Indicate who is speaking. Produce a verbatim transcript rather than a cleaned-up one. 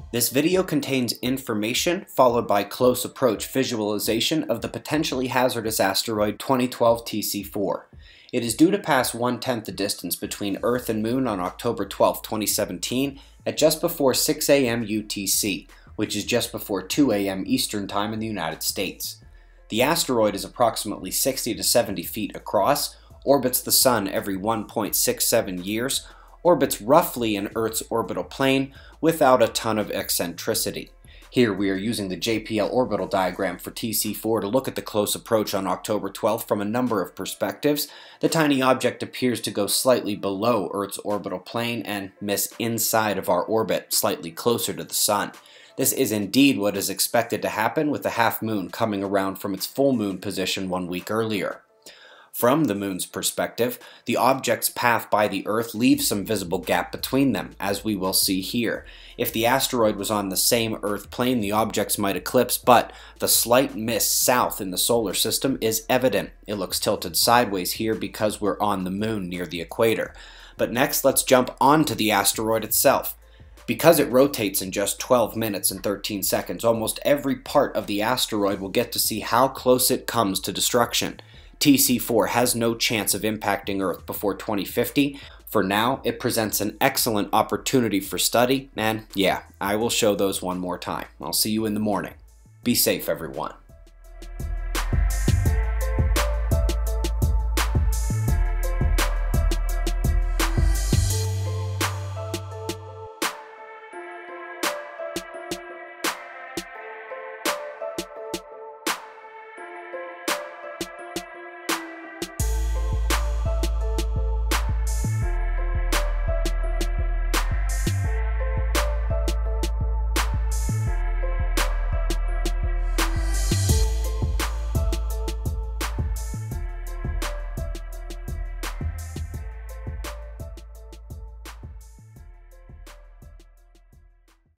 Speaker 1: This video contains information followed by close approach visualization of the potentially hazardous asteroid twenty twelve T C four. It is due to pass one-tenth the distance between Earth and Moon on October twelfth, twenty seventeen at just before six A M U T C, which is just before two A M Eastern Time in the United States. The asteroid is approximately sixty to seventy feet across, orbits the Sun every one point six seven years, orbits roughly in Earth's orbital plane without a ton of eccentricity. Here we are using the J P L orbital diagram for T C four to look at the close approach on October twelfth from a number of perspectives. The tiny object appears to go slightly below Earth's orbital plane and miss inside of our orbit, slightly closer to the Sun. This is indeed what is expected to happen with the half moon coming around from its full moon position one week earlier. From the Moon's perspective, the object's path by the Earth leaves some visible gap between them, as we will see here. If the asteroid was on the same Earth plane, the objects might eclipse, but the slight miss south in the solar system is evident. It looks tilted sideways here because we're on the Moon near the equator. But next, let's jump onto the asteroid itself. Because it rotates in just twelve minutes and thirteen seconds, almost every part of the asteroid will get to see how close it comes to destruction. T C four has no chance of impacting Earth before twenty fifty. For now, it presents an excellent opportunity for study, and yeah, I will show those one more time. I'll see you in the morning. Be safe, everyone.